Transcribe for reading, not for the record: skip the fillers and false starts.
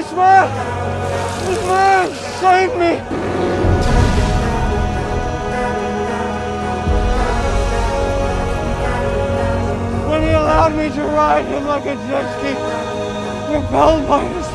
This man saved me! When he allowed me to ride him like a jet ski, propelled by his